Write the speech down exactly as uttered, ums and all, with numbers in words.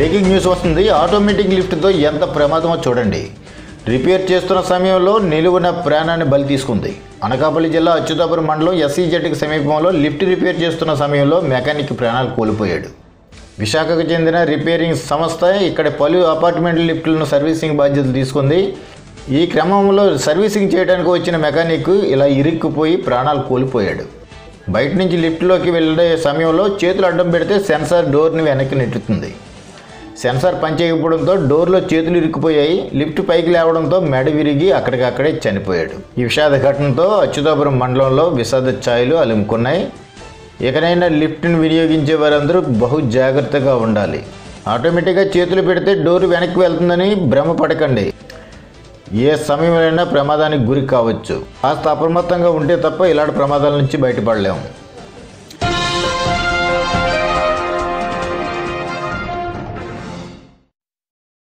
Breaking news వస్తుంది. Automatic లిఫ్ట్తో ఎంత ప్రమాదమో చూడండి. రిపేర్ చేస్తున్న సమయంలో నిలువున ప్రాణాన్ని బలి తీసుకుంది. అనకాపల్లి జిల్లా అచ్యుతాపురం మండలం ఎస్ఈజెడ్కి సమీపంలో లిఫ్ట్ రిపేర్ చేస్తున్న సమయంలో మెకానిక్ ప్రాణాలు కోల్పోయాడు. విశాఖకు చెందిన రిపేరింగ్ సంస్థ ఇక్కడ పలు అపార్ట్మెంట్ లిఫ్టులను సర్వీసింగ్ బాధ్యతలు తీసుకుంది. ఈ క్రమంలో సర్వీసింగ్ చేయడానికి వచ్చిన మెకానిక్ ఇలా ఇరుక్కుపోయి ప్రాణాలు కోల్పోయాడు. బయట నుంచి లిఫ్ట్లోకి వెళ్ళే సమయంలో చేతులు అడ్డం పెడితే సెన్సార్ డోర్ని వెనక్కి నెట్టుతుంది. సెన్సార్ పనిచేయకపోవడంతో డోర్లో చేతులు ఇరుక్కుపోయాయి. లిఫ్ట్ పైకి లేవడంతో మెడ విరిగి అక్కడికక్కడే చనిపోయాడు. ఈ విషాద ఘటనతో అచ్యుతాపురం మండలంలో విషాద ఛాయలు అలుముకున్నాయి. ఇకనైనా లిఫ్ట్ను వినియోగించే వారందరూ బహు జాగ్రత్తగా ఉండాలి. ఆటోమేటిక్గా చేతులు పెడితే డోర్ వెనక్కి వెళ్తుందని భ్రమపడకండి. ఏ సమయంలోనైనా ప్రమాదానికి గురి కావచ్చు. కాస్త అప్రమత్తంగా ఉంటే తప్ప ఇలాంటి ప్రమాదాల నుంచి బయటపడలేము.